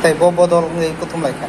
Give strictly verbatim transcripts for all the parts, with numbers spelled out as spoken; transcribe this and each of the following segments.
tay bo bodol ngai kutum laika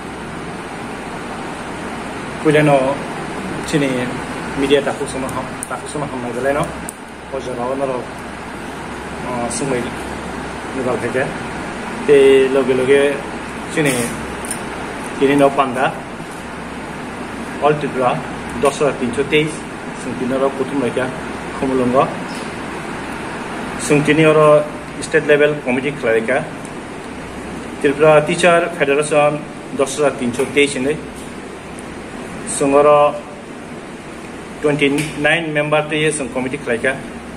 kuileno chini media taku sama ham taku sama ham ngai leno ojo rawo naro sumai nugal pheke te loge loge chini kini no panda all Tripura দশ হাজার তিনশো তেইশ sungtinoro kutum laika khumulungo sungtinioro state level committee khlaika Tripura Teacher Federation দশ হাজার তিনশো তেইশ ne sungoro twenty-nine member te sung committee khlaika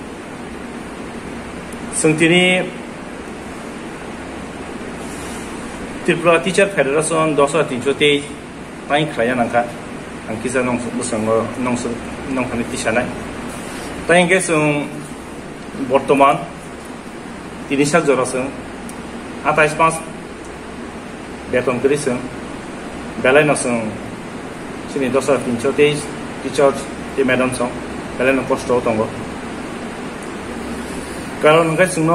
sungtini Tripura Teacher Federation দশ হাজার তিনশো তেইশ pai khlaya nangka ang kisa nong busango nong nong hani tisanai pai nge sung বর্তমান তিনি সাল জরাসং আঠাইশ পাঁচ বেতন করেছেন বেলায় নসং সিনি দশ হাজার তিনশো তেইশ টিচার যে ম্যাডাম সং বেলায় ন কষ্ট দङ কারণ ওখানে শুন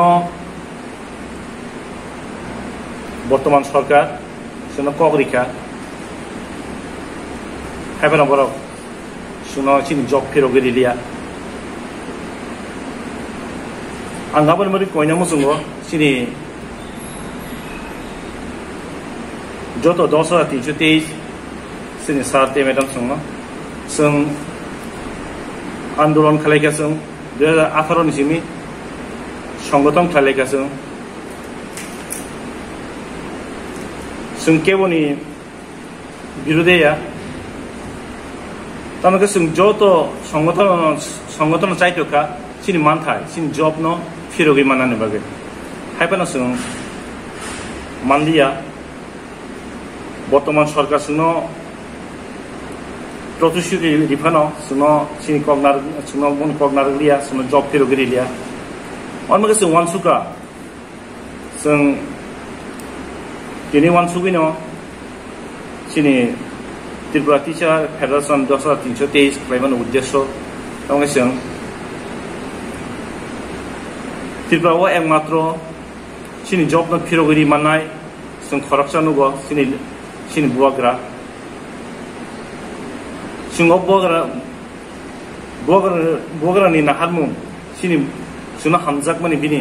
বর্তমান সরকার শুন কগরিখা হাইফার বরফ শুন সিনি জব ফেরোগে দিলিয়া ang gaban mo rin ko ina mo sungo sini joto দশ হাজার তিনশো তেইশ sini sarte madam sungo sung andolon khalai ka sung দুই হাজার আঠারো ni simi সংগঠন khalai ka sung sung keboni বিরোধে ya tamake sung joto সংগঠন সংগঠন চাইতো ka sini manthai sini job no firogi manane bage haipana sung mandia বর্তমান সরকার Suno প্রতিশ্রুতি রিফানো Suno সিনি কগনার Suno বন কগনার লিয়া সুনো জব ফিরোগি লিয়া অনমগে সুং ওয়ানসুকা সুং তিনি ওয়ানসুবিনো সিনি ত্রিপুরা টিচার ফেডারেশন দশ হাজার তিনশো তেইশ ক্লাইমান উদ্দেশ্য তমগে সুং Tripura o ekmatro sini job no phirogiri manai sung corruption ugo sini sini Bubagra sung Bubagra Bubagra Bubagra ni na halmu sini suna hamzak mani bini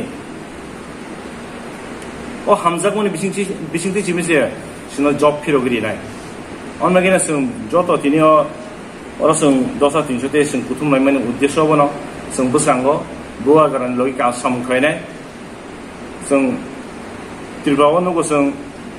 o hamzak mani bisingti bisingti chimise suna job phirogiri nai onmagina sung joto tinio ora sung দশ হাজার তিনশো তেইশ sung kutum mai mani uddesho bono sung busango Bubagra logi ka sam khaine sung Tripura no go sung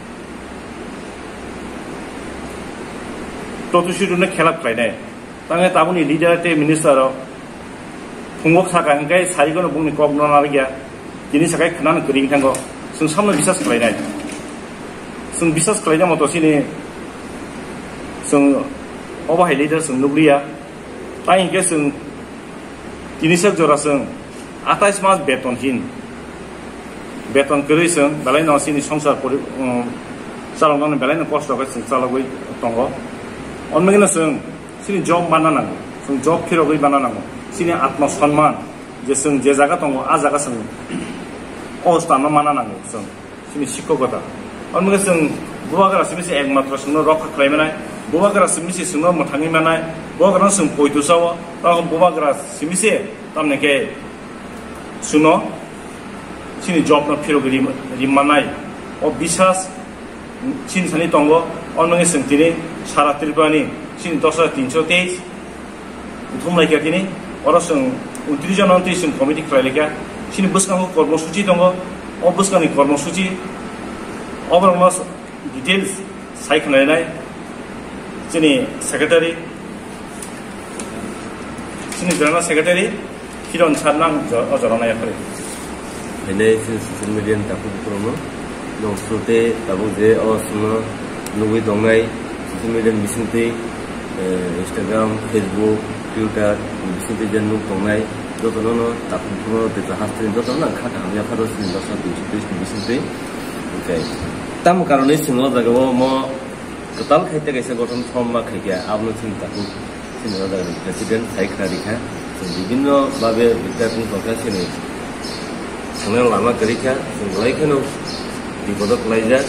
totushiru ne khelap khaine tange tabuni leader te minister phungok saka ngai sari gono bungni kok no na gya jini sakai khnan kring thango sung samno bisas khaine sung bisas khaine moto sini sung oba hai leader sung nubriya tai nge sung tinisak jora sung আঠাইশ মাস বেতনহীন বেতন করেছেন বেলায় না সিনি সংসার চালানো বেলায় না কষ্ট হয়েছে চালাগই দङ অনমগিনা जों सिनि जब बानानांगौ जों जब फिरगै बानानांगौ सिनि आत्मसन्मान जे जों जे जागा दङ आ जागा जों अवस्थानो मानानांगौ जों सिनि शिक्षकता अनमगे जों बुबाग्रा सिमिसे एकमात्र जोंनो रक्षा खालामनाय बुबाग्रा सिमिसे जोंनो मोथाङै मानाय बुबाग्रा जों पयदुसाव बुबाग्रा सिमिसे तामनेके सुनो सिनि जब न फिरगरि रिमानाय ओ बिसास सिनि सानि दङ अनमगे जों दिनै सारा त्रिपुरानि सिनि दस हाजार तिनश' तेइस बुथुमलायखा दिनै अरा जों उनत्रिस जन जों कमिटि खालायलायखा सिनि बोसकांखौ कर्मसूचि दङ अ बोसकांनि कर्मसूचि अब्रामा डिटेल्स सायख'नाय जोंनि सेक्रेटारि सिनि जरा सेक्रेटारि किरण सारनां अजरनाया फरे Ini sosial media tapu promo, nong sote tapu je osno nunggu dongai sosial media misinti Instagram, Facebook, Twitter misinti janu dongai, joto nono tapu promo teta hastri joto nang kata kami akan rosin dosa misinti misinti, oke. Tamu karena singo jaga wo mo ketal kaita kaisa gotong forma kaita, abnu sin tapu singo jaga presiden saya kerja, বিভিন্ন ভাবে বিদ্যাপন প্রকাশ sini. Karena lama kerja, mulai kan di kodok lajar,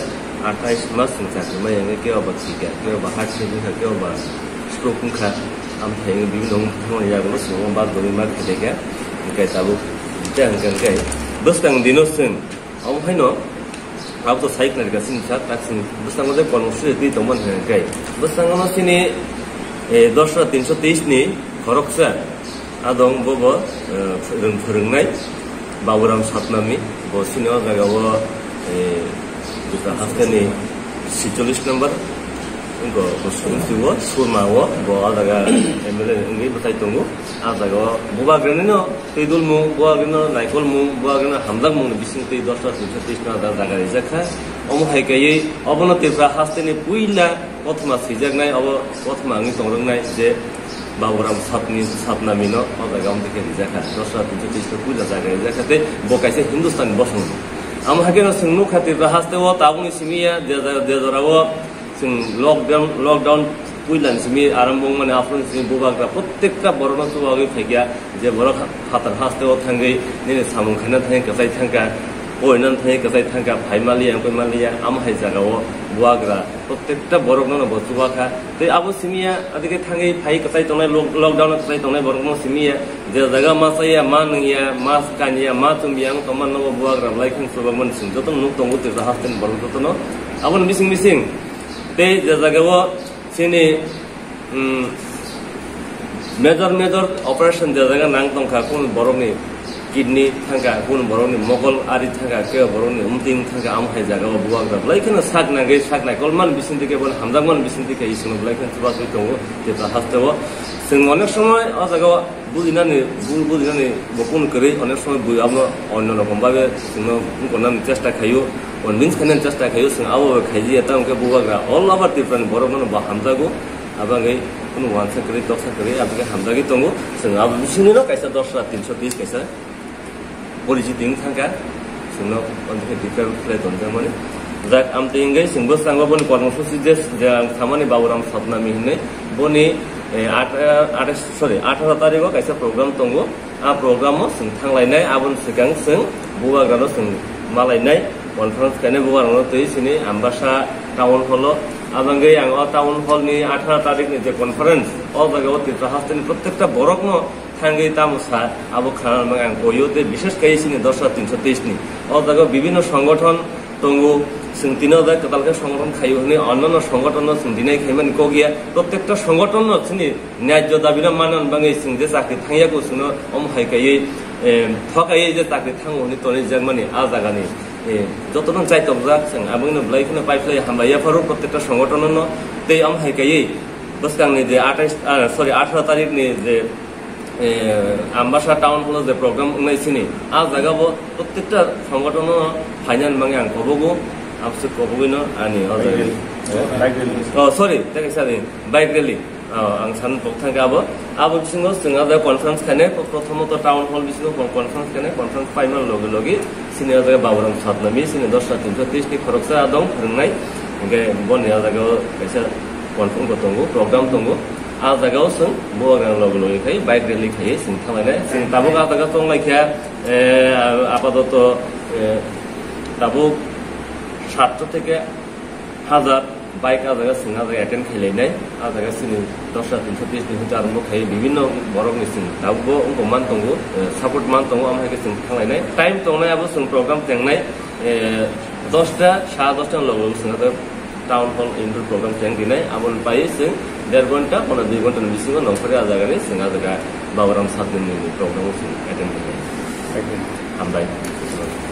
athais mas sing sa mai yang ke ba ki ka ke ba heart sing ka ke ba stroke kha am thai bi nong thong ya ba so ba do ma ke ka ke ta bu jang kan ke bus tang dino sing am hai no ab to cycle ka sing sa ta sing bus tang de kon su ti to man ke bus tang ma sini দশটা তিনশো তেইশ ni খরকসা adong bobo rung phurungnai Baburam Satnami bo sino jaga bo juta hastani forty-six number ngo bosun siwo surma wo bo daga emele ngi batai tongu a daga Bubagra no tidul mu Bubagra naikol mu Bubagra hamdak mu bising ti দশটা তিনশো তেইশ na daga rizakha omo haikai obono Tiprasa hastani puila prothoma sijagnai obo prothoma ngi tongrungnai je Baburam Satni Satnami no daga am dike rizakha দশটা তিনশো তেইশ to puila daga rizakhate bo kaise Hindustan bosung am hageno singnu khatir haste wo tabuni simia de de dorawo sing lockdown lockdown puilan simi arambong mane afron simi Bubagra prottekta borona to agi thagya je boro khatar haste wo thangai ne samung khana thai kasai thangka oinan thai kasai thangka phaimali am phaimali am hai jagao Bubagra prottekta borona no botuba kha te abo simia adike thangai phai kasai tonai lockdown kasai tonai borona simia je jaga masaya mannya mas kanya matum yang toman no Bubagra laikin sobaman sing jotom nuk tongu te hasten borona to no abon missing missing te jagawo sini major major operation jaga nang tongkha kun boroni kidney thanga kun boroni mogol ari thanga ke boroni umting thanga am hai jagawo Bubagra laikina sak nangai sak na kolman bisinti ke bon hamdangman bisinti ke isno laikin tuba tu tongo te hastewo sing onek সময় o jagawo budinani bul budinani bokun kare onek সময় bui amno onno rokom babe sino konan chesta khayo on means kanan chesta khayo sing awo khaiji eta ke Bubagra all over different borogno ba hamdago abangai kun wansa kare toksa kare abike hamdagi tongo sing abu bisino kaisa দশটা তিনশো তেইশ kaisa policy thangka sino on the different play on jamani that am tingai sing bos tangwa bon কর্মসূচি যে thamani Baburam Satnami hine boni eight sorry eighteen tarikh kaisa program tongo a program mo sing thanglainai abon sigang sing Bubagra no sing malainai conference kane Bubagra no tei sini ambasa town hall abangai ang town hall ni eighteen tarikh ni je conference o jagao Tiprasa hastani prottekta borok no thangai tamusa abo khanar mangang koyote bishesh kai sini দশটা তিনশো তেইশ ni o jagao bibhinno সংগঠন tongo sing tino da katalka সংগঠন খাইও হনে অন্যান্য সংগঠন sing dinai khaiman ko gia prottekta সংগঠন no sini ন্যায্য দাবিরা মানন bangai sing je চাকরি থাইয়া ko suno om hai kai thkai je চাকরি thang hone toni jagmani a jagani যতজন চাইতক যাক sing abungno blaikno pipeline hamlaya faru prottekta সংগঠন no tei am hai kai বসকাংনি যে twenty-eight sorry eighteen তারিখ ni je ambasa town hall যে program ngai sini a jagabo prottekta সংগঠন final mangi ang kobogo amse kobogino ani oh sorry take sari bike rally ang san pokthang abo abo singo singa da conference khane prothomoto town hall bisino conference khane conference final logi logi sini da Baburam Satnami sini দশটা তিনশো তেইশ ni khoroksa adong phrungnai nge bon ya daga kaisa conference ko tongo program tongo a jagao sing Bubagra logi logi khai bike rally khai sing thamane sing tabuk a daga tong laikha apadoto tabuk সাতশো থেকে হাজার বাইক a jaga sing a jaga attend khailai a jaga sini দশটা তিনশো তেইশ ni hutar mo khai bibhinno borok ni sing tabgo ungko man tongo support man tongo am haike sing thanglai time tongnai abo sing program tengnai দশটা সাড়ে দশটা logo sing a town hall indoor program teng dinai abon pai sing দেড় ঘন্টা কোন দুই ঘন্টা bisingo nongkhore a jaga ni sing a jaga Baburam Satnami program sing attend khailai ambai